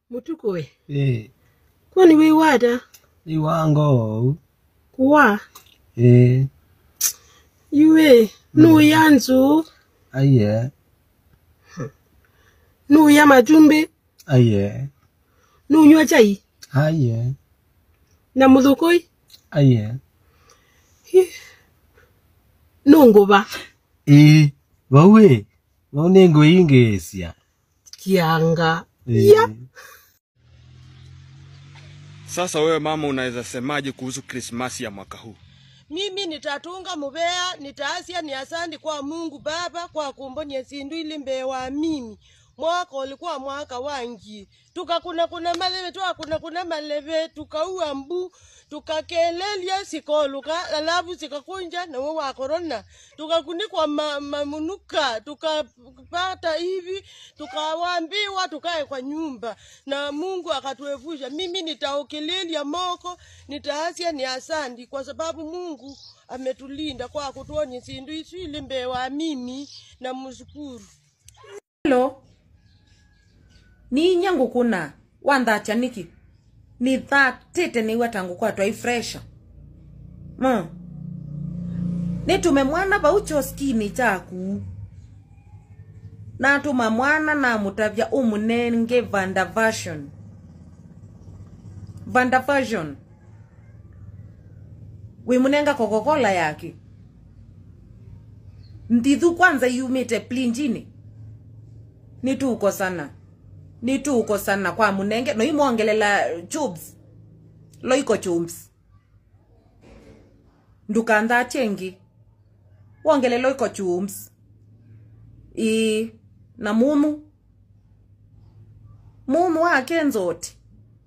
Mutukoe. Kwani we wada? Iwango. Kuwa? Yue, nu yanzu. Aye. Nu ya majumbe. Aye. Nu nywa chai. Aye. Na muthukoi. Aye. Nu ngoba. Wawe. Waunengo ingesia. Kianga. Ya. Sasa wewe mama unaweza semaje kuhusu Krismasi ya mwaka huu? Mimi nitatunga mubea, nitaasia ni asante kwa Mungu Baba kwa kumbonya sindu ili mbewa mimi. Mwaka ulikuwa mwaka wangi. Tukakuna maleve, kuna maleve, tukaua mbu, tukakelelia sikoluka, alafu sikakunja na wa corona. Tukakunikwa mamunuka, tukapata hivi, tukawaambiwa tukae kwa nyumba. Na Mungu akatuepusha. Mimi nitaokelelia moko, nitaasia ni asante kwa sababu Mungu ametulinda kwa kutuonya sindu ili mbewa mimi na mshukuru. Hello. Ni nyangu kuna wanda chaniki ni tete ni watangu kwa twa fresh ni tumemwana ba uchoskini chaku na tumamwana na mutavya umunenge Vanda version we munenga Coca-Cola yake ndithu kwanza yumite plinjini ni tuko sana kwa munenge no imongelela tubes loiko chumps ndukanda chengi wongele loiko chumps na mumu wake nzoti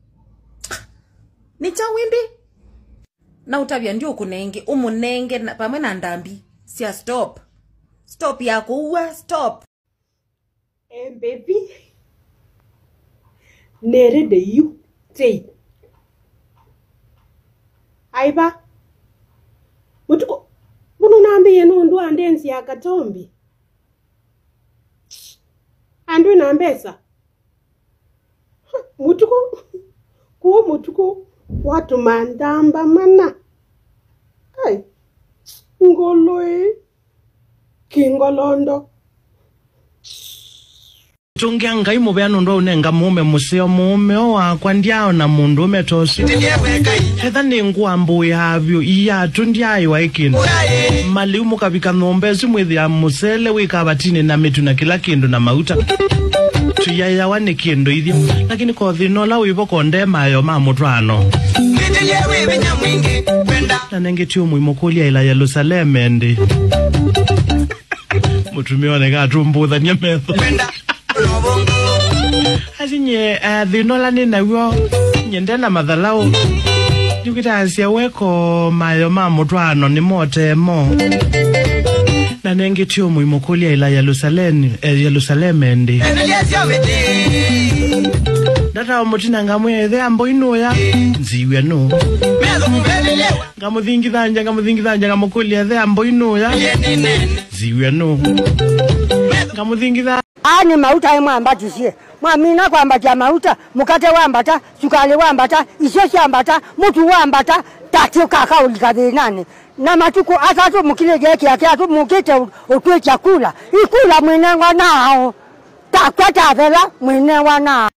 ni chawindi na utavya ndio kunenge umunenge pamwe na ndambi sia stop yako uwa stop baby nere de you say aiba mutuko bunu nambe yenu ndo andensi ya katombi andu nambesa mutuko watu mandamba mana ai ngoloe kingolondo Tungia ngai mubeano ndo unenga mume museo mume wakwa ndiao na mundu umetosi hetha ningu ambu yavyo iya tundiai wa ikindu mali umukavika nombezi mwithi ya musele wikabatini na mitu na kila kindu na mauta tuyaya wane kindu ithio lakini kothi no la wivo konde mayo mamutwano na nengetio muimokulia ila Yerusaleme ndi mutumione gatumbutha nye metho asinye dhinola ni nawo nyendena madhalao nikitasia weko mayo mamutwano ni motemo na nengetio muimokulia ila Yerusaleme ndi data omutina ngamwe the ambo inoya nziwe no ngamudhingithanja ngamukulia the ambo inoya nziwe no ngamudhingitha ani mauta ema ambatusie mwamina kwa ambatia mauta mukate wambata sukali wambata isyoshi ambata mutu wambata tati kaka ulikadhi nani na matuku atatu mukile jeki yake atu mukite utwe chakula ikula mwenengwa nao takwata vela mwenengwa nao